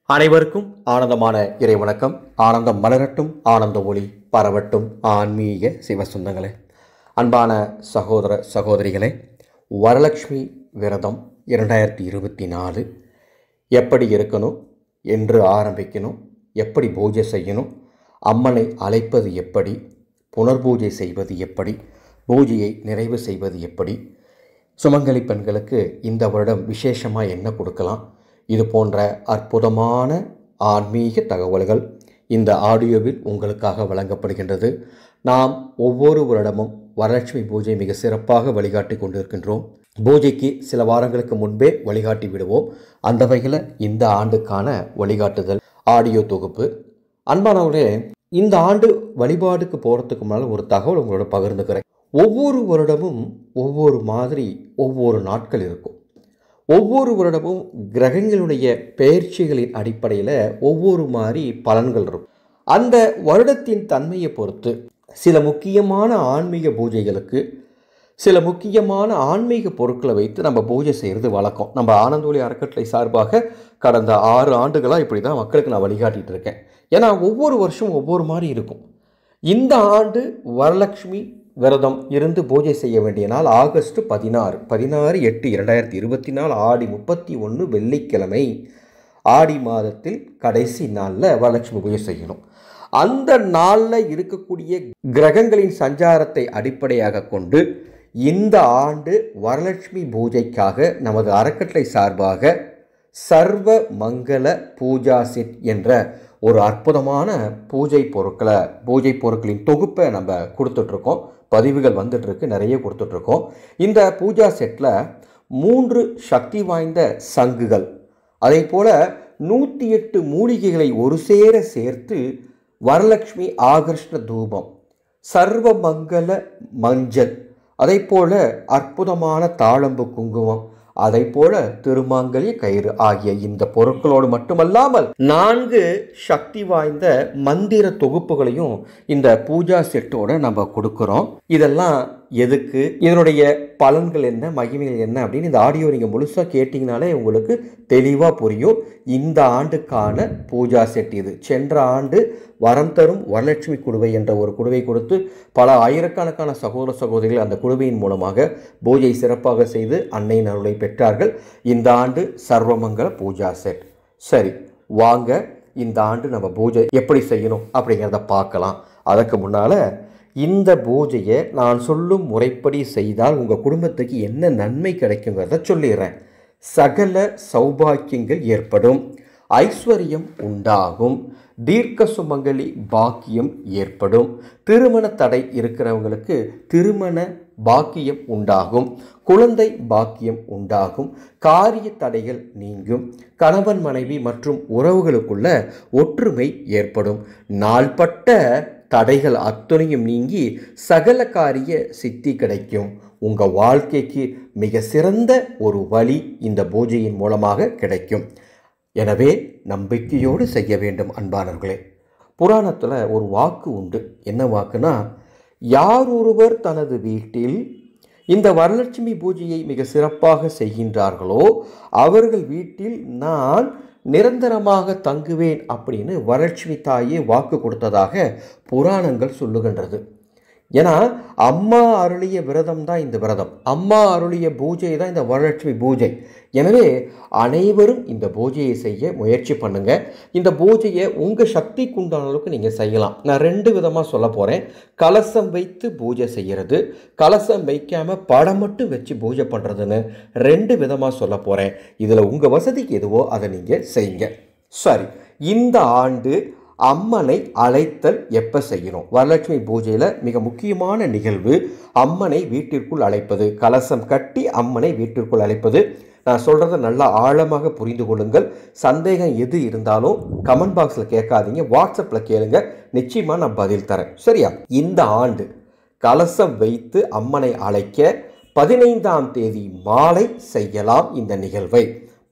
அனைவருக்கும் ஆனந்தமான இறை வணக்கம். ஆனந்தம் மலரட்டும், ஆனந்த ஒளி பரவட்டும். ஆன்மீக சிவசுந்தங்களே, அன்பான சகோதர சகோதரிகளே, வரலட்சுமி விரதம் 2024 எப்படி இருக்கணும், என்று ஆரம்பிக்கணும், எப்படி பூஜை செய்யணும், அம்மனை அழைப்பது எப்படி, புனர்பூஜை செய்வது எப்படி, பூஜையை நிறைவு செய்வது எப்படி, சுமங்கலி பெண்களுக்கு இந்த வருடம் விசேஷமாக என்ன கொடுக்கலாம், இது போன்ற அற்புதமான ஆன்மீக தகவல்கள் இந்த ஆடியோவில் உங்களுக்காக வழங்கப்படுகின்றது. நாம் ஒவ்வொரு வருடமும் வரலட்சுமி பூஜை மிக சிறப்பாக வழிகாட்டி கொண்டிருக்கின்றோம். பூஜைக்கு சில வாரங்களுக்கு முன்பே வழிகாட்டி விடுவோம். அந்த வகையில் இந்த ஆண்டுக்கான வழிகாட்டுதல் ஆடியோ தொகுப்பு. அன்பானவர்களே, இந்த ஆண்டு வழிபாடுக்கு போகிறதுக்கு முன்னால் ஒரு தகவல் உங்களோட பகிர்ந்துக்கிறேன். ஒவ்வொரு வருடமும் ஒவ்வொரு மாதிரி ஒவ்வொரு நாட்கள் இருக்கும். ஒவ்வொரு வருடமும் கிரகங்களுடைய பெயர்ச்சிகளின் அடிப்படையில் ஒவ்வொரு மாதிரி பலன்கள் இருக்கும். அந்த வருடத்தின் தன்மையை பொறுத்து சில முக்கியமான ஆன்மீக பூஜைகளுக்கு சில முக்கியமான ஆன்மீக பொருட்களை வைத்து நம்ம பூஜை செய்கிறது வழக்கம். நம்ம ஆனந்த ஒளி அறக்கட்டளை சார்பாக கடந்த 6 ஆண்டுகளாக இப்படி தான் மக்களுக்கு நான் வழிகாட்டிகிட்டு இருக்கேன். ஏன்னா ஒவ்வொரு வருஷம் ஒவ்வொரு மாதிரி இருக்கும். இந்த ஆண்டு வரலட்சுமி விரதம் இருந்து பூஜை செய்ய வேண்டிய நாள் ஆகஸ்ட் 16/8/2024 ஆடி 31 வெள்ளிக்கிழமை. ஆடி மாதத்தில் கடைசி நாளில் வரலட்சுமி பூஜை செய்யணும். அந்த நாளில் இருக்கக்கூடிய கிரகங்களின் சஞ்சாரத்தை அடிப்படையாக கொண்டு இந்த ஆண்டு வரலட்சுமி பூஜைக்காக நமது அறக்கட்டளை சார்பாக சர்வ மங்கள பூஜா செட் என்ற ஒரு அற்புதமான பூஜை பொருட்களின் தொகுப்பை நம்ம கொடுத்துட்ருக்கோம். பதிவுகள் வந்துட்டுருக்கு, நிறைய கொடுத்துட்ருக்கோம். இந்த பூஜா செட்டில் 3 சக்தி வாய்ந்த சங்குகள், அதே போல் 108 மூலிகைகளை ஒரு சேர சேர்த்து வரலட்சுமி ஆகர்ஷ்ண தூபம், சர்வமங்கல மஞ்சள், அதை போல் அற்புதமான தாழம்பு குங்குமம், அதை போல திருமாங்கல்ய கயிறு ஆகிய இந்த பொருட்களோடு மட்டுமல்லாமல் 4 சக்தி வாய்ந்த மந்திர தொகுப்புகளையும் இந்த பூஜா செட்டோட நம்ம கொடுக்குறோம். இதெல்லாம் எதுக்கு, இதனுடைய பலன்கள் என்ன, மகிமைகள் என்ன அப்படின்னு இந்த ஆடியோ நீங்கள் முழுசாக கேட்டிங்கனாலே உங்களுக்கு தெளிவாக புரியும். இந்த ஆண்டுக்கான பூஜா செட் இது. சென்ற ஆண்டு வரம் தரும் வரலட்சுமி குடுவை என்ற ஒரு குடுவை கொடுத்து பல ஆயிரக்கணக்கான சகோதர சகோதரிகள் அந்த குடுவையின் மூலமாக பூஜை சிறப்பாக செய்து அன்னையின் அருளை பெற்றார்கள். இந்த ஆண்டு சர்வமங்கல பூஜா செட். சரி, வாங்க இந்த ஆண்டு நம்ம பூஜை எப்படி செய்யணும் அப்படிங்கிறத பார்க்கலாம். அதற்கு முன்னால் இந்த பூஜையை நான் சொல்லும் முறைப்படி செய்தால் உங்கள் குடும்பத்துக்கு என்ன நன்மை கிடைக்குங்கிறத சொல்லிடுறேன். சகல சௌபாக்கியங்கள் ஏற்படும், ஐஸ்வர்யம் உண்டாகும், தீர்க்க சுமங்கலி பாக்கியம் ஏற்படும், திருமண தடை இருக்கிறவங்களுக்கு திருமண பாக்கியம் உண்டாகும், குழந்தை பாக்கியம் உண்டாகும், காரிய தடைகள் நீங்கும், கணவன் மனைவி மற்றும் உறவுகளுக்குள்ள ஒற்றுமை ஏற்படும், நாள்பட்ட தடைகள் அத்தனையும் நீங்கி சகல காரிய சித்தி கிடைக்கும். உங்கள் வாழ்க்கைக்கு மிக சிறந்த ஒரு வழி இந்த பூஜையின் மூலமாக கிடைக்கும். எனவே நம்பிக்கையோடு செய்ய வேண்டும் அன்பானவர்களே. புராணத்தில் ஒரு வாக்கு உண்டு. என்ன வாக்குனா, யார் ஒருவர் தனது வீட்டில் இந்த வரலட்சுமி பூஜையை மிக சிறப்பாக செய்கின்றார்களோ அவர்கள் வீட்டில் நான் நிரந்தரமாக தங்குவேன் அப்படின்னு வரலட்சுமி தாயே வாக்கு கொடுத்ததாக புராணங்கள் சொல்லுகின்றது. ஏன்னா அம்மா அருளிய விரதம் தான் இந்த விரதம், அம்மா அருளிய பூஜை தான் இந்த வரலட்சுமி பூஜை. எனவே அனைவரும் இந்த பூஜையை செய்ய முயற்சி பண்ணுங்க. இந்த பூஜையை உங்கள் சக்திக்கு உண்டான அளவுக்கு நீங்கள் செய்யலாம். நான் 2 விதமாக சொல்ல போகிறேன். கலசம் வைத்து பூஜை செய்கிறது, கலசம் வைக்காமல் படம் மட்டும் வச்சு பூஜை பண்ணுறதுன்னு 2 விதமாக சொல்ல போகிறேன். இதில் உங்கள் வசதிக்கு எதுவோ அதை நீங்கள் செய்யுங்க. சரி, இந்த ஆண்டு அம்மனை அழைத்தல் எப்போ செய்யணும்? வரலட்சுமி பூஜையில் மிக முக்கியமான நிகழ்வு அம்மனை வீட்டிற்குள் அழைப்பது. கலசம் கட்டி அம்மனை வீட்டிற்குள் அழைப்பது. நான் சொல்கிறத நல்லா ஆழமாக புரிந்து கொள்ளுங்கள். சந்தேகம் எது இருந்தாலும் கமெண்ட் பாக்ஸில் கேட்காதீங்க, வாட்ஸ்அப்பில் கேளுங்க, நிச்சயமாக நான் பதில் தரேன். சரியா? இந்த ஆண்டு கலசம் வைத்து அம்மனை அழைக்க 15ஆம் தேதி மாலை செய்யலாம் இந்த நிகழ்வை.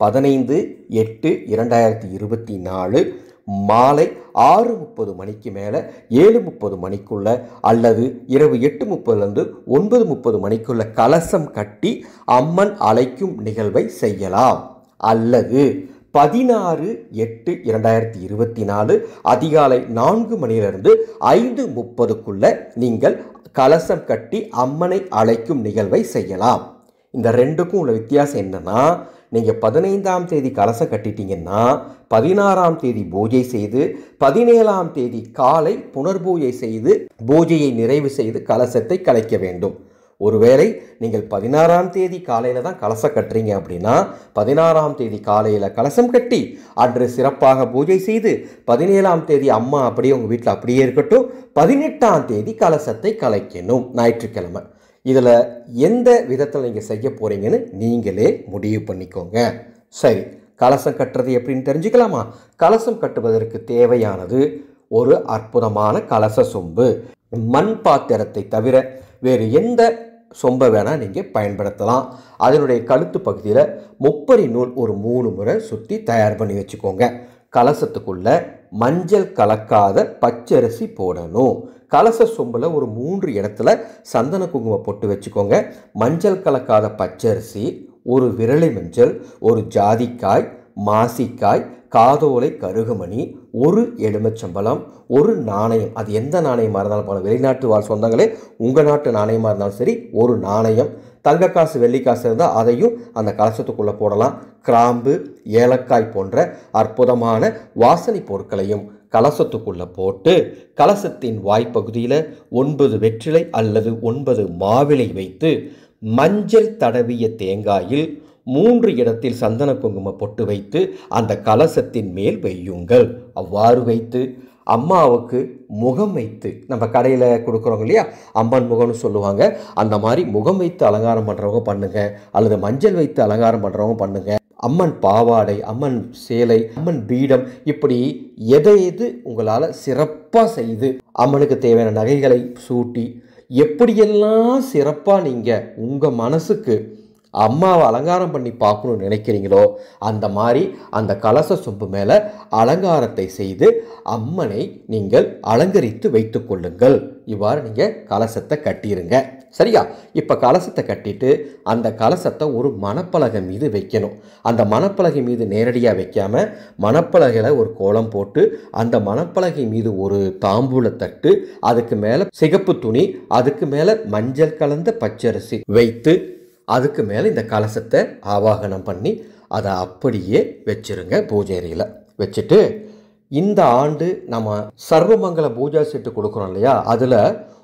15/8/2024 மாலை 6:30 மணிக்கு மேலே 7:30 மணிக்குள்ள அல்லது இரவு 8:30லேருந்து 9:30 மணிக்குள்ள கலசம் கட்டி அம்மன் அழைக்கும் நிகழ்வை செய்யலாம். அல்லது 16/8/2024 அதிகாலை 4 மணியிலிருந்து 5:30க்குள்ள நீங்கள் கலசம் கட்டி அம்மனை அழைக்கும் நிகழ்வை செய்யலாம். இந்த ரெண்டுக்கும் உள்ள வித்தியாசம் என்னன்னா, நீங்கள் 15ஆம் தேதி கலசம் கட்டிட்டீங்கன்னா 16ஆம் தேதி பூஜை செய்து 17ஆம் தேதி காலை புனர்பூஜை செய்து பூஜையை நிறைவு செய்து கலசத்தை கலைக்க வேண்டும். ஒருவேளை நீங்கள் 16ஆம் தேதி காலையில் தான் கலசம் கட்டுறீங்க அப்படின்னா 16ஆம் தேதி காலையில் கலசம் கட்டி அன்று சிறப்பாக பூஜை செய்து 17ஆம் தேதி அம்மா அப்படியே உங்கள் வீட்டில் அப்படியே இருக்கட்டும், 18ஆம் தேதி கலசத்தை கலைக்கணும் ஞாயிற்றுக்கிழமை. இதில் எந்த விதத்தில் நீங்கள் செய்ய போகிறீங்கன்னு நீங்களே முடிவு பண்ணிக்கோங்க. சரி, கலசம் கட்டுறது எப்படின்னு தெரிஞ்சுக்கலாமா? கலசம் கட்டுவதற்கு தேவையானது ஒரு அற்புதமான கலச சொம்பு. மண் பாத்திரத்தை தவிர வேறு எந்த சொம்பை வேணால் நீங்கள் பயன்படுத்தலாம். அதனுடைய கழுத்து பகுதியில் முப்பரி நூல் ஒரு 3 முறை சுற்றி தயார் பண்ணி வச்சுக்கோங்க. கலசத்துக்குள்ள மஞ்சள் கலக்காத பச்சரிசி போடணும். கலச சொம்பில் ஒரு 3 இடத்துல சந்தன குங்குமம் போட்டு வச்சுக்கோங்க. மஞ்சள் கலக்காத பச்சரிசி, ஒரு விரலை மஞ்சள், ஒரு ஜாதிக்காய், மாசிக்காய், காதோலை கருகுமணி, ஒரு எலுமிச்சம்பழம், ஒரு நாணயம். அது எந்த நாணயமாக இருந்தாலும் போகலாம். வெளிநாட்டு வாழ் சொந்தங்களே, உங்கள் நாட்டு நாணயமாக இருந்தாலும் சரி, ஒரு நாணயம். தங்க காசு வெள்ளி காசு இருந்தால் அதையும் அந்த கலசத்துக்குள்ளே போடலாம். கிராம்பு, ஏலக்காய் போன்ற அற்புதமான வாசனை பொருட்களையும் கலசத்துக்குள்ளே போட்டு கலசத்தின் வாய்ப்பகுதியில் 9 வெற்றிலை அல்லது 9 மாவிலை வைத்து மஞ்சள் தடவிய தேங்காயில் 3 இடத்தில் சந்தன குங்குமம் பொட்டு வைத்து அந்த கலசத்தின் மேல் வையுங்கள். அவ்வாறு வைத்து அம்மாவுக்கு முகம் வைத்து, நம்ம கடையில் கொடுக்குறோங்க இல்லையா, அம்மன் முகம்னு சொல்லுவாங்க, அந்த மாதிரி முகம் வைத்து அலங்காரம் பண்ணுறவங்க பண்ணுங்க, அல்லது மஞ்சள் வைத்து அலங்காரம் பண்ணுறவங்க பண்ணுங்க. அம்மன் பாவாடை, அம்மன் சேலை, அம்மன் பீடம், இப்படி எது உங்களால் சிறப்பாக செய்து அம்மனுக்கு தேவையான நகைகளை சூட்டி எப்படியெல்லாம் சிறப்பாக நீங்கள் உங்கள் மனசுக்கு அம்மாவை அலங்காரம் பண்ணி பார்க்கணும்னு நினைக்கிறீங்களோ அந்த மாதிரி அந்த கலச சொம்பு மேலே அலங்காரத்தை செய்து அம்மனை நீங்கள் அலங்கரித்து வைத்து கொள்ளுங்கள். இவ்வாறு நீங்கள் கலசத்தை கட்டிடுங்க. சரியா? இப்போ கலசத்தை கட்டிட்டு அந்த கலசத்தை ஒரு மணப்பலகை மீது வைக்கணும். அந்த மணப்பலகை மீது நேரடியாக வைக்காமல் மணப்பலகையில் ஒரு கோலம் போட்டு அந்த மணப்பலகை மீது ஒரு தாம்பூலத்தட்டு, அதுக்கு மேலே சிகப்பு துணி, அதுக்கு மேலே மஞ்சள் கலந்த பச்சரிசி வைத்து அதுக்கு மேலே இந்த கலசத்தை ஆவாகனம் பண்ணி அதை அப்படியே வச்சிருங்க. பூஜை அறையில் வச்சுட்டு இந்த ஆண்டு நம்ம சர்வமங்கல பூஜா செட்டு கொடுக்குறோம் இல்லையா, அதில்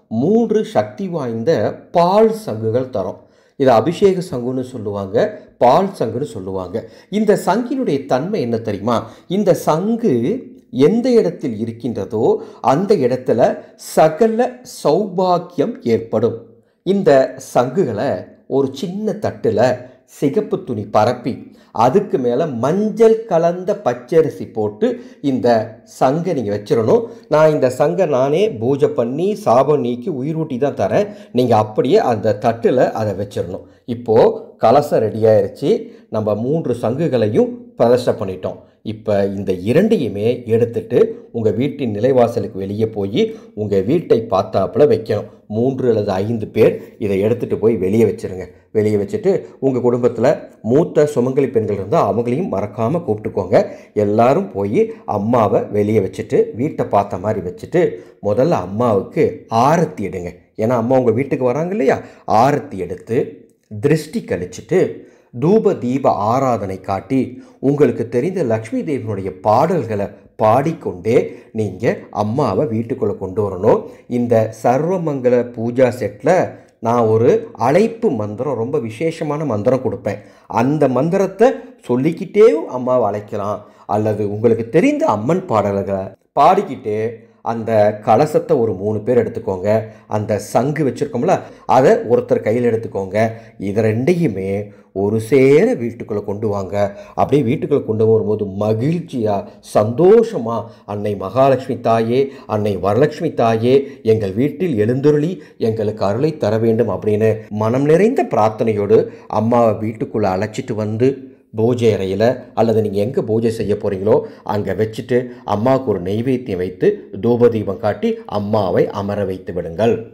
3 சக்தி வாய்ந்த பால் சங்குகள் தரோம். இதை அபிஷேக சங்குன்னு சொல்லுவாங்க, பால் சங்குன்னு சொல்லுவாங்க. இந்த சங்கினுடைய தன்மை என்ன தெரியுமா? இந்த சங்கு எந்த இடத்தில் இருக்கின்றதோ அந்த இடத்துல சகல சௌபாக்கியம் ஏற்படும். இந்த சங்குகளை ஒரு சின்ன தட்டில் சிகப்பு துணி பரப்பி அதுக்கு மேலே மஞ்சள் கலந்த பச்சரிசி போட்டு இந்த சங்கை நீங்கள் வச்சிடணும். நான் இந்த சங்கை நானே பூஜை பண்ணி சாபம் நீக்கி உயிரூட்டி தான் தரேன். நீங்கள் அப்படியே அந்த தட்டில் அதை வச்சிடணும். இப்போது கலசம் ரெடியாகிருச்சு. நம்ம 3 சங்குகளையும் பிரதிஷ்டை பண்ணிட்டோம். இப்போ இந்த 2ஐயுமே எடுத்துட்டு உங்கள் வீட்டின் நிலைவாசலுக்கு வெளியே போய் உங்கள் வீட்டை பார்த்தாப்புல வைக்கணும். 3 அல்லது 5 பேர் இதை எடுத்துகிட்டு போய் வெளியே வச்சுருங்க. வெளியே வச்சுட்டு உங்கள் குடும்பத்தில் மூத்த சுமங்கலி பெண்கள் இருந்தால் அவங்களையும் மறக்காமல் கூப்பிட்டுக்கோங்க. எல்லாரும் போய் அம்மாவை வெளியே வச்சுட்டு வீட்டை பார்த்த மாதிரி வச்சுட்டு முதல்ல அம்மாவுக்கு ஆரத்தி எடுங்க. ஏன்னா அம்மா உங்கள் வீட்டுக்கு வராங்க இல்லையா, ஆரத்தி எடுத்து திருஷ்டி கழிச்சிட்டு தூப தீப ஆராதனை காட்டி உங்களுக்கு தெரிந்த லக்ஷ்மி தேவியினுடைய பாடல்களை பாடிக்கொண்டே நீங்கள் அம்மாவை வீட்டுக்குள்ளே கொண்டு வரணும். இந்த சர்வமங்கல பூஜா செட்டில் நான் ஒரு அழைப்பு மந்திரம், ரொம்ப விசேஷமான மந்திரம் கொடுப்பேன். அந்த மந்திரத்தை சொல்லிக்கிட்டே அம்மாவை அழைக்கலாம், அல்லது உங்களுக்கு தெரிந்த அம்மன் பாடல்களை பாடிக்கிட்டே அந்த கலசத்தை ஒரு 3 பேர் எடுத்துக்கோங்க. அந்த சங்கு வச்சுருக்கோம்ல அதை ஒருத்தர் கையில் எடுத்துக்கோங்க. இதை 2ஐயுமே ஒரு சேர வீட்டுக்குள்ளே கொண்டு வாங்க. அப்படியே வீட்டுக்குள்ளே கொண்டு வரும்போது மகிழ்ச்சியாக சந்தோஷமாக அன்னை மகாலட்சுமி தாயே, அன்னை வரலட்சுமி தாயே, எங்கள் வீட்டில் எழுந்தருளி எங்களுக்கு அருளை தர வேண்டும் அப்படின்னு மனம் நிறைந்த பிரார்த்தனையோடு அம்மாவை வீட்டுக்குள்ளே அழைச்சிட்டு வந்து பூஜை அறையில் அல்லது நீங்கள் எங்கே பூஜை செய்ய போகிறீங்களோ அங்கே வச்சுட்டு அம்மாவுக்கு ஒரு நெய்வேத்தியம் வைத்து தூபதீபம் காட்டி அம்மாவை அமர வைத்து விடுங்கள்.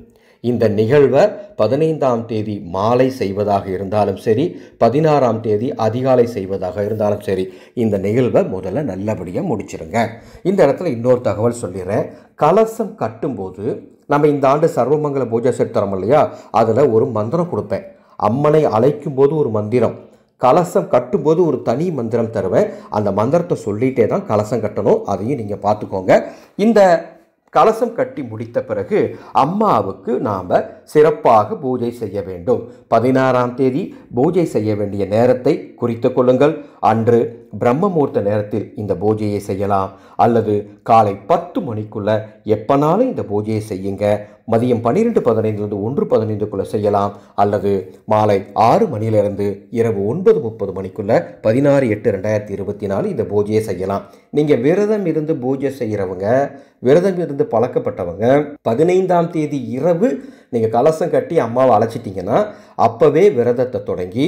இந்த நிகழ்வை 15ஆம் தேதி மாலை செய்வதாக இருந்தாலும் சரி, 16ஆம் தேதி அதிகாலை செய்வதாக இருந்தாலும் சரி, இந்த நிகழ்வை முதல்ல நல்லபடியாக முடிச்சிருங்க. இந்த இடத்துல இன்னொரு தகவல் சொல்லிடுறேன். கலசம் கட்டும்போது நம்ம இந்த ஆண்டு சர்வமங்கல பூஜை செட் தரோம் இல்லையா, அதில் ஒரு மந்திரம் கொடுப்பேன். அம்மனை அழைக்கும் போது ஒரு மந்திரம், கலசம் கட்டும்போது ஒரு தனி மந்திரம் தருவேன். அந்த மந்திரத்தை சொல்லிகிட்டே தான் கலசம் கட்டணும். அதையும் நீங்கள் பார்த்துக்கோங்க. இந்த கலசம் கட்டி முடித்த பிறகு அம்மாவுக்கு நாம் சிறப்பாக பூஜை செய்ய வேண்டும். 16ஆம் தேதி பூஜை செய்ய வேண்டிய நேரத்தை குறித்து கொள்ளுங்கள். அன்று பிரம்மமுகூர்த்த நேரத்தில் இந்த பூஜையை செய்யலாம், அல்லது காலை 10 மணிக்குள்ள எப்பனாலும் இந்த பூஜையை செய்யுங்க. மதியம் 12:15 1:15 செய்யலாம், அல்லது மாலை 6 மணியிலிருந்து இரவு 9:30 மணிக்குள்ள 16/8/2024 இந்த பூஜையை செய்யலாம். நீங்கள் விரதம் இருந்து பூஜை செய்கிறவங்க, விரதம் இருந்து பழக்கப்பட்டவங்க 15ஆம் தேதி இரவு நீங்கள் கலசம் கட்டி அம்மாவை அழைச்சிட்டிங்கன்னா அப்போவே விரதத்தை தொடங்கி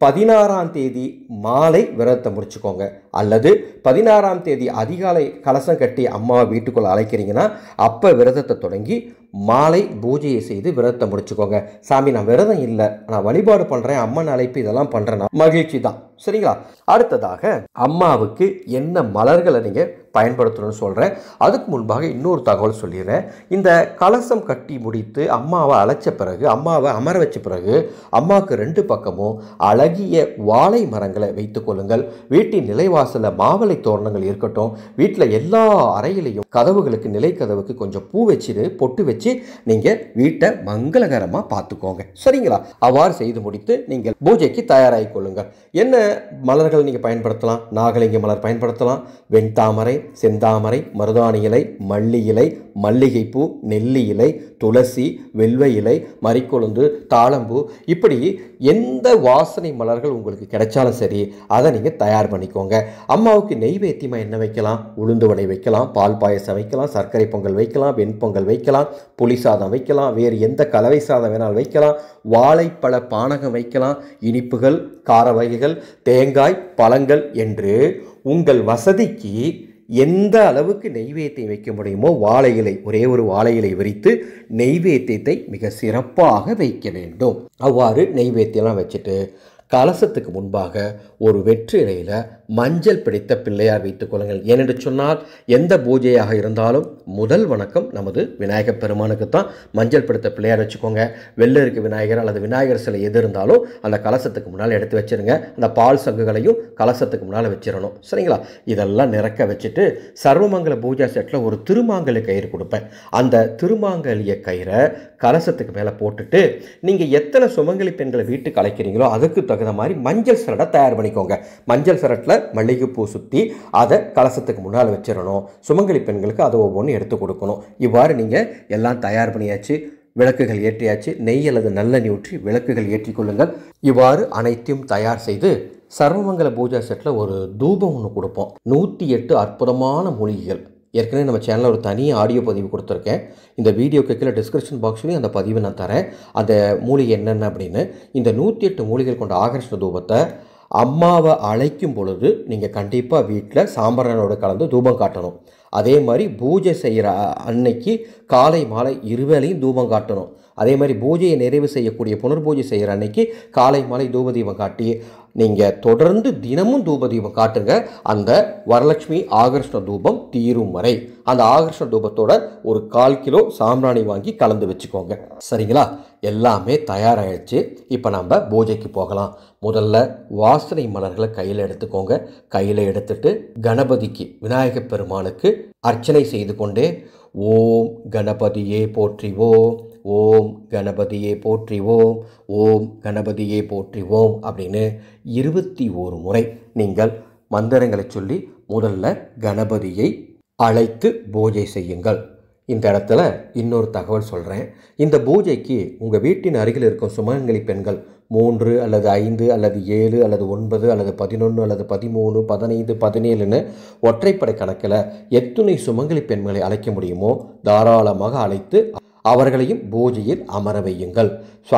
16ஆம் தேதி மாலை விரதத்தை முடிச்சுக்கோங்க. அல்லது 16ஆம் தேதி அதிகாலை கலசம் கட்டி அம்மாவை வீட்டுக்குள்ளே அழைக்கிறீங்கன்னா அப்போ விரதத்தை தொடங்கி மாலை பூஜையை செய்து விரதத்தை முடிச்சுக்கோங்க. சாமி, நான் விரதம் இல்லை, நான் வழிபாடு பண்ணுறேன், அம்மன் அழைப்பு இதெல்லாம் பண்ணுறேன்னா மகிழ்ச்சி தான். சரிங்களா? அடுத்ததாக அம்மாவுக்கு என்ன மலர்களை நீங்கள் பயன்படுத்தணும்னு சொல்கிறேன். அதுக்கு முன்பாக இன்னொரு தகவல் சொல்லிடுறேன். இந்த கலசம் கட்டி முடித்து அம்மாவை அழைச்ச பிறகு, அம்மாவை அமர வச்ச பிறகு அம்மாவுக்கு 2 பக்கமும் அழகிய வாழை மரங்களை வைத்து கொள்ளுங்கள். வீட்டின் நிலைவாசலில் மாவிலை தோரணங்கள் இருக்கட்டும். வீட்டில் எல்லா அறையிலையும் கதவுகளுக்கு, நிலை கதவுக்கு கொஞ்சம் பூ வச்சுட்டு பொட்டு வச்சு நீங்கள் வீட்டை மங்களகரமாக பார்த்துக்கோங்க. சரிங்களா? அவ்வாறு செய்து முடித்து நீங்கள் பூஜைக்கு தயாராகி கொள்ளுங்கள். என்ன மலர்கள் நீங்கள் பயன்படுத்தலாம்? நாகலிங்க மலர் பயன்படுத்தலாம், வெண்தாமரை, செந்தாமரை, மருதாணி இலை, மல்லி இலை, மல்லிகைப்பூ, நெல்லி இலை, துளசி, வெல்வ இலை, மரிக்கொழுந்து, தாளம்பூ, இப்படி எந்த வாசனை மலர்கள் உங்களுக்கு கிடைச்சாலும் சரி அதை நீங்கள் தயார் பண்ணிக்கோங்க. அம்மாவுக்கு நெய்வேத்தியமாக என்ன வைக்கலாம்? உளுந்து வடை வைக்கலாம், பால் பாயசம் வைக்கலாம், சர்க்கரை பொங்கல் வைக்கலாம், வெண்பொங்கல் வைக்கலாம், புளி சாதம் வைக்கலாம், வேறு எந்த கலவை சாதம் வேணாலும் வைக்கலாம், வாழைப்பழ பானகம் வைக்கலாம், இனிப்புகள், கார வகைகள், தேங்காய், பழங்கள் என்று உங்கள் வசதிக்கு எந்த அளவுக்கு நெய்வேத்தியம் வைக்க முடியுமோ வாழை இலை, ஒரே ஒரு வாழை இலை விரித்து நெய்வேத்தியத்தை மிக சிறப்பாக வைக்க வேண்டும். அவ்வாறு நெய்வேத்தியம்லாம் வச்சுட்டு கலசத்துக்கு முன்பாக ஒரு வெற்றிலையில் மஞ்சள் பிடித்த பிள்ளையார் வைத்துக் கொள்ளுங்கள். ஏனென்று சொன்னால் எந்த பூஜையாக இருந்தாலும் முதல் வணக்கம் நமது விநாயகர் பெருமானுக்கு தான். மஞ்சள் பிடித்த பிள்ளையார் வச்சுக்கோங்க. வெள்ளருக்கு விநாயகர் அல்லது விநாயகர் சிலை எது இருந்தாலும் அந்த கலசத்துக்கு முன்னால் எடுத்து வச்சுருங்க. அந்த பால் சங்குகளையும் கலசத்துக்கு முன்னால் வச்சிடணும். சரிங்களா? இதெல்லாம் நிறக்க வச்சுட்டு சர்வமங்கல பூஜா செட்டில் ஒரு திருமாங்கல்ய கயிறு கொடுப்பேன். அந்த திருமாங்கல்ய கயிறை கலசத்துக்கு மேலே போட்டுட்டு நீங்கள் எத்தனை சுமங்கலி பெண்களை வீட்டுக்கு அழைக்கிறீங்களோ அதுக்கு தகுந்த மாதிரி மஞ்சள் சரடை தயார் பண்ணிக்கோங்க. மஞ்சள் சரட்டில் மல்லிகைப்பூ சுற்றி அதை கலசத்துக்கு முன்னால் வச்சிடணும். சுமங்கலி பெண்களுக்கு அதை ஒவ்வொன்றும் எடுத்து கொடுக்கணும். இவ்வாறு நீங்கள் எல்லாம் தயார் பண்ணியாச்சு, விளக்குகள் ஏற்றியாச்சு, நெய் அல்லது நல்லெண்ணெய் ஊற்றி விளக்குகள் ஏற்றி கொள்ளுங்கள். இவ்வாறு அனைத்தையும் தயார் செய்து சர்வமங்கல பூஜா செட்டில் ஒரு தூபம் ஒன்று கொடுப்போம். 108 அற்புதமான மூலிகைகள். ஏற்கனவே நம்ம சேனலில் ஒரு தனி ஆடியோ பதிவு கொடுத்துருக்கேன். இந்த வீடியோக்கு கீழே டிஸ்கிரிப்ஷன் பாக்ஸ்லேயும் அந்த பதிவை நான் தரேன். அந்த மூலிகை என்னென்ன அப்படின்னு. இந்த 108 மூலிகைகள் கொண்ட ஆகர்ஷண தூபத்தை அம்மாவை அழைக்கும் பொழுது நீங்கள் கண்டிப்பாக வீட்டில் சாம்பிராணியோட கலந்து தூபம் காட்டணும். அதே மாதிரி பூஜை செய்கிற அன்னைக்கு காலை மாலை இருவேளையும் தூபம் காட்டணும். அதே மாதிரி பூஜையை நிறைவு செய்யக்கூடிய புனர்பூஜை செய்கிற அன்னைக்கு காலை மாலை தூபதீபம் காட்டி நீங்கள் தொடர்ந்து தினமும் தூபதீபம் காட்டுங்க. அந்த வரலட்சுமி ஆகர்ஷண தூபம் தீரும் வரை அந்த ஆகர்ஷண தூபத்தோட ஒரு 1/4 கிலோ சாம்பிராணி வாங்கி கலந்து வச்சுக்கோங்க. சரிங்களா? எல்லாமே தயாராகிடுச்சு. இப்போ நம்ம பூஜைக்கு போகலாம். முதல்ல வாசனை மலர்களை கையில் எடுத்துக்கோங்க. கையில் எடுத்துட்டு கணபதிக்கு, விநாயகப் பெருமானுக்கு அர்ச்சனை செய்து கொண்டே ஓம் கணபதியே போற்றிவோம், ஓம் கணபதியே போற்றிவோம், ஓம் கணபதியே போற்றிவோம் அப்படின்னு 21 முறை நீங்கள் மந்திரங்களை சொல்லி முதல்ல கணபதியை அழைத்து பூஜை செய்யுங்கள். இந்த இடத்துல இன்னொரு தகவல் சொல்கிறேன். இந்த பூஜைக்கு உங்கள் வீட்டின் அருகில் இருக்கும் சுமங்கலி பெண்கள் 3 அல்லது 5 அல்லது 7 அல்லது 9 அல்லது 11 அல்லது 13 15 17ன்னு ஒற்றைப்படை கணக்கில் எத்துணை சுமங்கலி பெண்களை அழைக்க முடியுமோ தாராளமாக அழைத்து அவர்களையும் பூஜையில் அமர வையுங்கள். சுவாமி,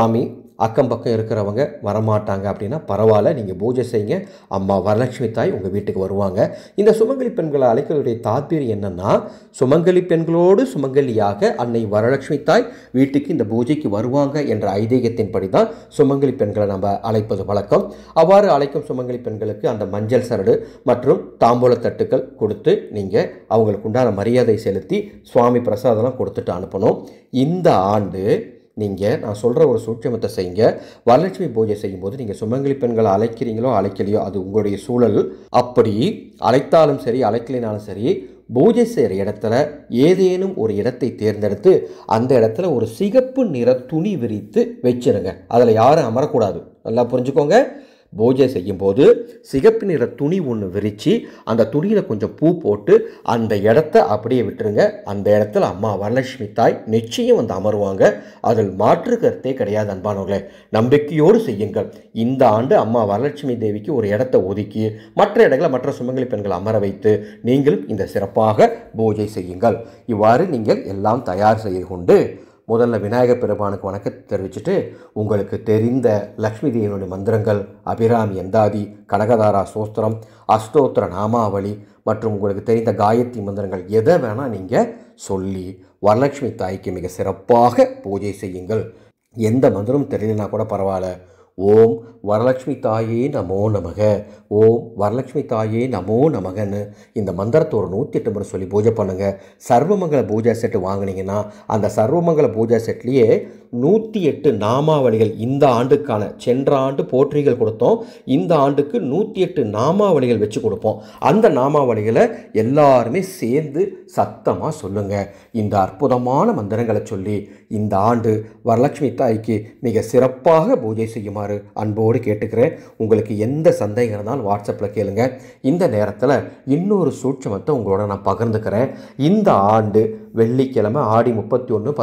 அக்கம் பக்கம் இருக்கிறவங்க வரமாட்டாங்க அப்படின்னா பரவாயில்ல, நீங்கள் பூஜை செய்யுங்க, அம்மா வரலட்சுமி தாய் உங்கள் வீட்டுக்கு வருவாங்க. இந்த சுமங்கலி பெண்களை அழைக்கிறதுடைய தாற்பயம் என்னென்னா, சுமங்கலி பெண்களோடு சுமங்கலியாக அன்னை வரலட்சுமி தாய் வீட்டுக்கு இந்த பூஜைக்கு வருவாங்க என்ற ஐதீகத்தின்படி தான் சுமங்கலி பெண்களை நம்ம அழைப்பது வழக்கம். அவ்வாறு அழைக்கும் சுமங்கலி பெண்களுக்கு அந்த மஞ்சள் சரடு மற்றும் தாம்பூல தட்டுக்கள் கொடுத்து நீங்கள் அவங்களுக்கு உண்டான மரியாதை செலுத்தி சுவாமி பிரசாதம்லாம் கொடுத்துட்டு அனுப்பணும். இந்த ஆண்டு நீங்கள் நான் சொல்கிற ஒரு சூட்சமத்தை செய்யுங்க. வரலட்சுமி பூஜை செய்யும்போது நீங்கள் சுமங்கலி பெண்களை அழைக்கிறீங்களோ அழைக்கலையோ அது உங்களுடைய சூழல். அப்படி அழைத்தாலும் சரி அழைக்கலினாலும் சரி, பூஜை செய்கிற இடத்துல ஏதேனும் ஒரு இடத்தை தேர்ந்தெடுத்து அந்த இடத்துல ஒரு சிகப்பு நிற துணி விரித்து வச்சிருங்க. அதில் யாரும் அமரக்கூடாது. நல்லா புரிஞ்சுக்கோங்க. பூஜை செய்யும்போது சிகப்பு நிற துணி ஒன்று விரித்து அந்த துணியில் கொஞ்சம் பூ போட்டு அந்த இடத்த அப்படியே விட்டுருங்க. அந்த இடத்துல அம்மா வரலட்சுமி தாய் நிச்சயம் வந்து அமருவாங்க. அதில் மாற்று கருத்தே கிடையாது. அன்பானவர்களே, நம்பிக்கையோடு செய்யுங்கள். இந்த ஆண்டு அம்மா வரலட்சுமி தேவிக்கு ஒரு இடத்தை ஒதுக்கி மற்ற இடங்களை மற்ற சுமங்கலி பெண்கள் அமர வைத்து நீங்களும் இந்த சிறப்பாக பூஜை செய்யுங்கள். இவ்வாறு நீங்கள் எல்லாம் தயார் செய்து கொண்டு முதல்ல விநாயகர் பெருமானுக்கு வணக்கத்தை தெரிவிச்சுட்டு உங்களுக்கு தெரிந்த லக்ஷ்மி தேவியுடைய மந்திரங்கள், அபிராமி எந்தாதி, கனகதாரா சோஸ்திரம், அஷ்டோத்திர நாமாவளி மற்றும் உங்களுக்கு தெரிந்த காயத்ரி மந்திரங்கள் எதை வேணால் நீங்கள் சொல்லி வரலட்சுமி தாய்க்கு மிக சிறப்பாக பூஜை செய்யுங்கள். எந்த மந்திரமும் தெரியலனா கூட பரவாயில்ல. ஓம் வரலட்சுமி தாயே நமோ நமக, ஓம் வரலட்சுமி தாயே நமோ நமகன்னு இந்த மந்திரத்தை ஒரு 108 முறை சொல்லி பூஜை பண்ணுங்கள். சர்வமங்கல பூஜா செட்டு வாங்கினீங்கன்னா அந்த சர்வமங்கல பூஜா செட்லேயே 108 நாமாவளிகள், இந்த ஆண்டுக்கான சென்ற ஆண்டு போற்றிகள் கொடுத்தோம், இந்த ஆண்டுக்கு 108 நாமாவளிகள் வச்சு கொடுப்போம். அந்த நாமாவளிகளை எல்லாருமே சேர்ந்து சத்தமாக சொல்லுங்கள். இந்த அற்புதமான மந்திரங்களை சொல்லி இந்த ஆண்டு வரலட்சுமி தாய்க்கு மிக சிறப்பாக பூஜை செய்யுமாறு அன்போடு கேட்டுக்கிறேன். உங்களுக்கு எந்த சந்தேகம் இருந்தாலும் வாட்ஸ்அப்பில் கேளுங்க. இந்த நேரத்தில் இன்னொரு சூட்சமத்தை உங்களோட நான் பகிர்ந்துக்கிறேன். இந்த ஆண்டு வெள்ளிக்கிழமை ஆடி 31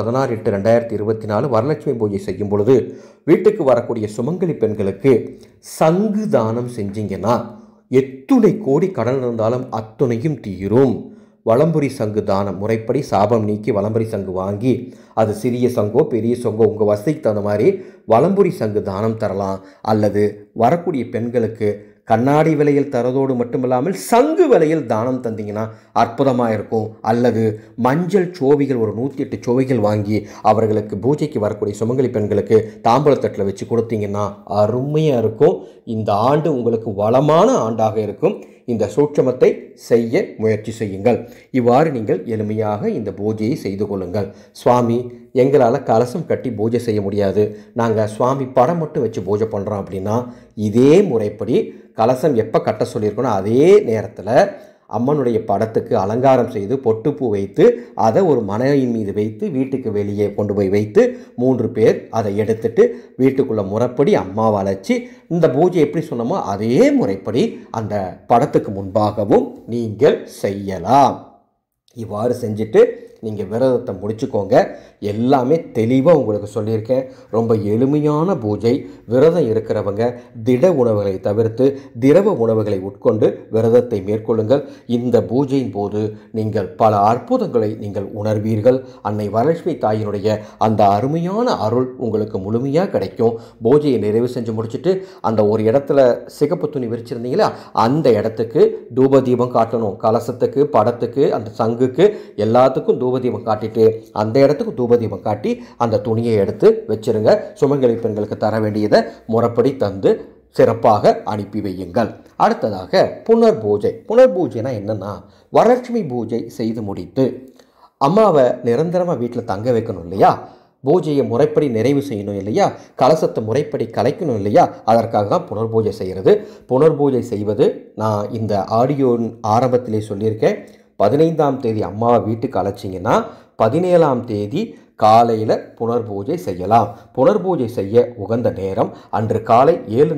16/8/2024 வரலட்சுமி பூஜை செய்யும் பொழுது வீட்டுக்கு வரக்கூடிய சுமங்கலி பெண்களுக்கு சங்கு தானம் செஞ்சீங்கன்னா எத்துணை கோடி கடன் இருந்தாலும் அத்துணையும் தீரும். வலம்புரி சங்கு தானம் முறைப்படி சாபம் நீக்கி வலம்புரி சங்கு வாங்கி, அது சிறிய சங்கோ பெரிய சங்கோ உங்கள் வசதிக்கு தகுந்த மாதிரி வலம்புரி சங்கு தானம் தரலாம். அல்லது வரக்கூடிய பெண்களுக்கு கண்ணாடி விலையில் தரதோடு மட்டுமில்லாமல் சங்கு விலையில் தானம் தந்தீங்கன்னா அற்புதமாக இருக்கும். அல்லது மஞ்சள் சோவிகள் ஒரு 108 சோவிகள் வாங்கி அவர்களுக்கு பூஜைக்கு வரக்கூடிய சுமங்கலி பெண்களுக்கு தாம்பூலத்தட்டில் வச்சு கொடுத்தீங்கன்னா அருமையாக இருக்கும். இந்த ஆண்டு உங்களுக்கு வளமான ஆண்டாக இருக்கும். இந்த சூட்சமத்தை செய்ய முயற்சி செய்யுங்கள். இவ்வாறு நீங்கள் எளிமையாக இந்த பூஜையை செய்து கொள்ளுங்கள். சுவாமி, எங்களால் கலசம் கட்டி பூஜை செய்ய முடியாது, நாங்கள் சுவாமி படம் மட்டும் வச்சு பூஜை பண்ணுறோம் அப்படின்னா இதே முறைப்படி கலசம் எப்போ கட்ட சொல்லியிருக்கணும் அதே நேரத்தில் அம்மனுடைய படத்துக்கு அலங்காரம் செய்து பொட்டுப்பூ வைத்து அதை ஒரு மனையின் மீது வைத்து வீட்டுக்கு வெளியே கொண்டு போய் வைத்து 3 பேர் அதை எடுத்துட்டு வீட்டுக்குள்ளே முறைப்படி அம்மாவை அழைச்சி இந்த பூஜை எப்படி சொன்னோமோ அதே முறைப்படி அந்த படத்துக்கு முன்பாகவும் நீங்கள் செய்யலாம். இவ்வாறு செஞ்சுட்டு நீங்கள் விரதத்தை முடிச்சுக்கோங்க. எல்லாமே தெளிவாக உங்களுக்கு சொல்லியிருக்கேன். ரொம்ப எளிமையான பூஜை. விரதம் இருக்கிறவங்க திட உணவுகளை தவிர்த்து திரவ உணவுகளை உட்கொண்டு விரதத்தை மேற்கொள்ளுங்கள். இந்த பூஜையின் போது நீங்கள் பல அற்புதங்களை நீங்கள் உணர்வீர்கள். அன்னை வரலட்சுமி தாயினுடைய அந்த அருமையான அருள் உங்களுக்கு முழுமையாக கிடைக்கும். பூஜையை நிறைவு செஞ்சு முடிச்சுட்டு அந்த ஒரு இடத்துல சிகப்பு துணி விரிச்சிருந்தீங்களா அந்த இடத்துக்கு தூப தீபம் காட்டணும். கலசத்துக்கு, படத்துக்கு, அந்த சங்குக்கு எல்லாத்துக்கும் தூபதீபம் காட்டிட்டு அந்த இடத்துக்கு தூபதீபம் காட்டி அந்த துணியை எடுத்து வச்சிருங்க. சுமங்கலி பெண்களுக்கு தர வேண்டியதை முறைப்படி தந்து சிறப்பாக அனுப்பி வையுங்கள். அடுத்ததாக புனர்பூஜை. புனர்பூஜைனா என்னன்னா, வரலட்சுமி பூஜை செய்து முடித்து அம்மாவை நிரந்தரமாக வீட்டில் தங்க வைக்கணும் இல்லையா, பூஜையை முறைப்படி நிறைவு செய்யணும் இல்லையா, கலசத்தை முறைப்படி கலைக்கணும் இல்லையா, அதற்காக தான் புனர்பூஜை செய்கிறது. புனர்பூஜை செய்வது நான் இந்த ஆடியோ ஆரம்பத்திலே சொல்லியிருக்கேன். 15ஆம் தேதி அம்மாவை வீட்டுக்கு அழைச்சிங்கன்னா 17ஆம் தேதி காலையில் புனர்பூஜை செய்யலாம். புனர்பூஜை செய்ய உகந்த நேரம் அன்று காலை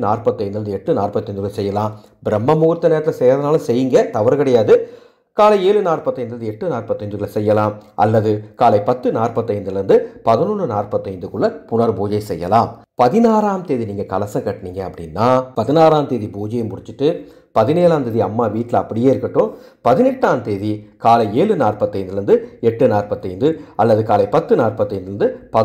7:45 8:45 செய்யலாம். பிரம்ம முகூர்த்த நேரத்தில் செய்கிறதுனால செய்யுங்க, தவறு கிடையாது. காலை 7:45 8:45 செய்யலாம். அல்லது காலை 10:45 11:45 புனர்பூஜை செய்யலாம். 16ஆம் தேதி நீங்கள் கலசம் கட்டினீங்க அப்படின்னா 16ஆம் தேதி பூஜையை முடிச்சுட்டு 17ஆம் தேதி அம்மா வீட்டில் அப்படியே இருக்கட்டும். 18ஆம் தேதி காலை 7:45 8:45 அல்லது காலை 10:45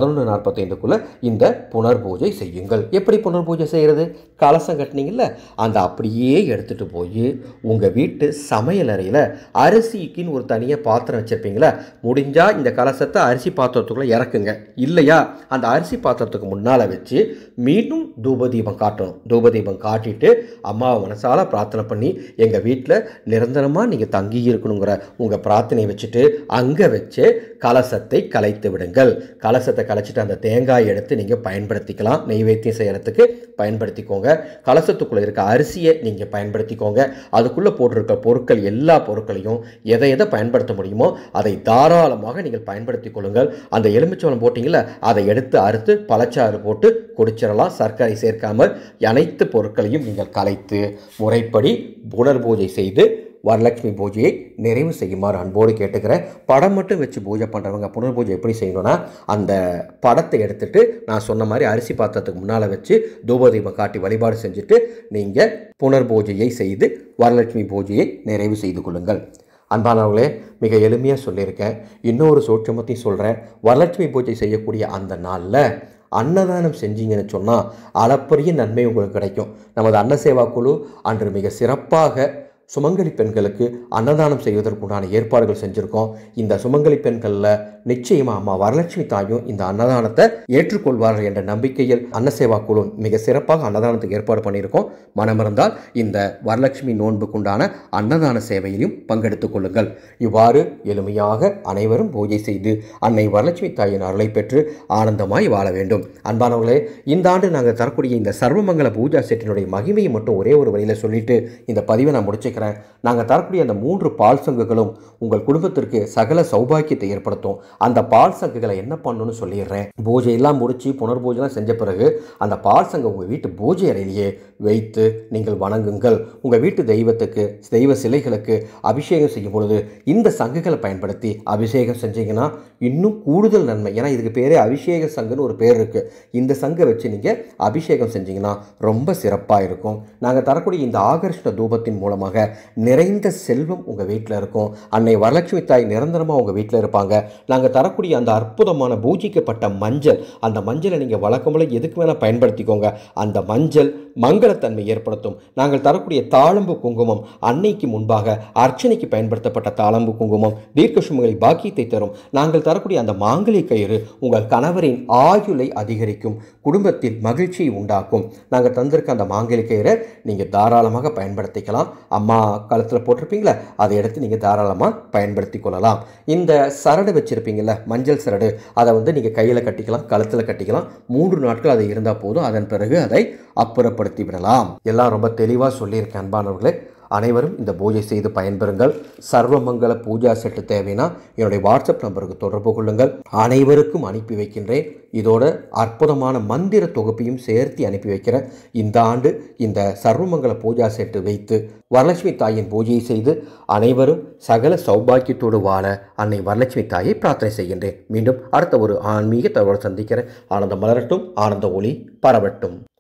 11:45 இந்த புனர்பூஜை செய்யுங்கள். எப்படி புனர்பூஜை செய்கிறது? கலசம் கட்டினீங்கல்ல, அந்த அப்படியே எடுத்துகிட்டு போய் உங்கள் வீட்டு சமையல் அறையில் அரிசிக்குன்னு ஒரு தனியாக பாத்திரம் வச்சுருப்பீங்களா, முடிஞ்சால் இந்த கலசத்தை அரிசி பாத்திரத்துக்குள்ளே இறக்குங்க. இல்லையா அந்த அரிசி பாத்திரத்துக்கு முன்னால் வச்சு மீண்டும் தூபதீபம் காட்டணும். தூபதீபம் காட்டிட்டு அம்மாவை மனசால பிரார்த்தனை பண்ணி எங்கள் வீட்டில் நிரந்தரமாக நீங்கள் தங்கி இருக்கணுங்கிற உங்கள் பிரார்த்தனையை வச்சுட்டு அங்கே வச்சு கலசத்தை கலைத்து விடுங்கள். கலசத்தை கலைச்சிட்டு அந்த தேங்காயை எடுத்து நீங்கள் பயன்படுத்திக்கலாம். நெய்வேத்தியம் செய்கிறதுக்கு பயன்படுத்திக்கோங்க. கலசத்துக்குள்ளே இருக்க அரிசியை நீங்கள் பயன்படுத்திக்கோங்க. அதுக்குள்ளே போட்டிருக்க பொருட்கள் எல்லா பொருட்களையும் எதை பயன்படுத்த முடியுமோ அதை தாராளமாக நீங்கள் பயன்படுத்தி கொள்ளுங்கள். அந்த எலுமிச்சம்பழம் போட்டிங்கள அதை எடுத்து அறுத்து பழச்சாறு போட்டு குடிச்சிடலாம். சர்க்கரை சேர்க்காமல் அனைத்து பொருட்களையும் நீங்கள் கலைத்து முறைப்படி புனர்பூஜை செய்து வரலட்சுமி பூஜையை நிறைவு செய்யுமாறு அன்போடு கேட்டுக்கிறேன். படம் மட்டும் வச்சு பூஜை பண்ணுறவங்க புனர்பூஜை எப்படி செய்யணும்னா, அந்த படத்தை எடுத்துகிட்டு நான் சொன்ன மாதிரி அரிசி பாத்திரத்துக்கு முன்னால் வச்சு தூபதீபம் காட்டி வழிபாடு செஞ்சுட்டு நீங்கள் புனர்பூஜையை செய்து வரலட்சுமி பூஜையை நிறைவு செய்து கொள்ளுங்கள். அன்பானவர்களே, மிக எளிமையாக சொல்லியிருக்கேன். இன்னொரு சூட்சமத்தையும் சொல்கிறேன். வரலட்சுமி பூஜை செய்யக்கூடிய அந்த நாளில் அன்னதானம் செஞ்சீங்கன்னு சொன்னால் அளப்பரிய நன்மை உங்களுக்கு கிடைக்கும். நமது அன்ன சேவா குழு அன்று மிக சிறப்பாக சுமங்கலி பெண்களுக்கு அன்னதானம் செய்வதற்குண்டான ஏற்பாடுகள் செஞ்சுருக்கோம். இந்த சுமங்கலி பெண்களில் நிச்சயமாக அம்மா வரலட்சுமி தாயும் இந்த அன்னதானத்தை ஏற்றுக்கொள்வார்கள் என்ற நம்பிக்கையில் அன்னசேவா குழு மிக சிறப்பாக அன்னதானத்துக்கு ஏற்பாடு பண்ணியிருக்கோம். மனமிருந்தால் இந்த வரலட்சுமி நோன்புக்குண்டான அன்னதான சேவையிலும் பங்கெடுத்துக் கொள்ளுங்கள். இவ்வாறு எளிமையாக அனைவரும் பூஜை செய்து அன்னை வரலட்சுமி தாயின் அருளை பெற்று ஆனந்தமாய் வாழ வேண்டும். அன்பானவர்களே, இந்த ஆண்டு நாங்கள் தரக்கூடிய இந்த சர்வமங்கல பூஜா செட்டினுடைய மகிமையை மட்டும் ஒரே ஒரு வழியில் சொல்லிட்டு இந்த பதிவை நான் முடிச்சுக்கிறேன். நாங்கள் தரக்கூடிய அந்த 3 பால் சங்குகளும் உங்கள் குடும்பத்திற்கு சகல சௌபாக்கியத்தை ஏற்படுத்தும். அந்த பால் சங்குகளை என்ன பண்ணணும்னு சொல்லிடுறேன். பூஜையெல்லாம் முடிச்சு புனர்பூஜைலாம் செஞ்ச பிறகு அந்த பால் சங்கை உங்கள் வீட்டு பூஜை அறையிலேயே வைத்து நீங்கள் வணங்குங்கள். உங்கள் வீட்டு தெய்வத்துக்கு தெய்வ சிலைகளுக்கு அபிஷேகம் செய்யும் பொழுது இந்த சங்குகளை பயன்படுத்தி அபிஷேகம் செஞ்சீங்கன்னா இன்னும் கூடுதல் நன்மை. ஏன்னா இதுக்கு பேரே அபிஷேக சங்குன்னு ஒரு பேர் இருக்குது. இந்த சங்கை வச்சு நீங்கள் அபிஷேகம் செஞ்சீங்கன்னா ரொம்ப சிறப்பாக இருக்கும். நாங்கள் தரக்கூடிய இந்த ஆகர்ஷ்ண தூபத்தின் மூலமாக நிறைந்த செல்வம் உங்கள் வீட்டில் இருக்கும். அன்னை வரலட்சுமி தாய் நிரந்தரமாக உங்கள் வீட்டில் இருப்பாங்க. நாங்கள் தரக்கூடிய அந்த அற்புதமான பூஜிக்கப்பட்ட மஞ்சள், அந்த மஞ்சளை நீங்கள் வழக்கம்போல எதுக்கு வேணால் பயன்படுத்திக்கோங்க. அந்த மஞ்சள் மங்களத்தன்மை ஏற்படுத்தும். நாங்கள் தரக்கூடிய தாளம்பு குங்குமம் அன்னைக்கு முன்பாக அர்ச்சனைக்கு பயன்படுத்தப்பட்ட தாளம்பு குங்குமம் தீர்க்க சுமங்கலி பாக்கியத்தை தரும். நாங்கள் தரக்கூடிய அந்த மாங்கலி கயிறு உங்கள் கணவரின் ஆயுளை அதிகரிக்கும், குடும்பத்தில் மகிழ்ச்சியை உண்டாக்கும். நாங்கள் தந்திருக்க அந்த மாங்கலி கயிறை நீங்கள் தாராளமாக பயன்படுத்திக்கலாம். அம்மா கழுத்தில் போட்டிருப்பீங்களா, அதை எடுத்து நீங்கள் தாராளமாக பயன்படுத்தி கொள்ளலாம். இந்த சரடு வச்சுருப்பீங்கள, மஞ்சள் சரடு, அதை நீங்கள் கையில் கட்டிக்கலாம், கழுத்தில் கட்டிக்கலாம். 3 நாட்கள் அது இருந்தால் போதும். அதன் பிறகு அதை அப்புறப்படுத்தி விடலாம். எல்லாம் ரொம்ப தெளிவாக சொல்லியிருக்கேன். அன்பானவர்களே, அனைவரும் இந்த பூஜை செய்து பயன்பெறுங்கள். சர்வமங்கல பூஜா செட்டு தேவைன்னா என்னுடைய வாட்ஸ்அப் நம்பருக்கு தொடர்பு கொள்ளுங்கள். அனைவருக்கும் அனுப்பி வைக்கின்றேன். இதோட அற்புதமான மந்திர தொகுப்பையும் சேர்த்து அனுப்பி வைக்கிறேன். இந்த ஆண்டு இந்த சர்வமங்கல பூஜா செட்டு வைத்து வரலட்சுமி தாயின் பூஜையை செய்து அனைவரும் சகல சௌபாக்கியத்தோடு வாழ அன்னை வரலட்சுமி தாயை பிரார்த்தனை செய்கின்றேன். மீண்டும் அடுத்த ஒரு ஆன்மீக தகவல் சந்திக்கிறேன். ஆனந்தம் மலரட்டும், ஆனந்த ஒளி பரவட்டும்.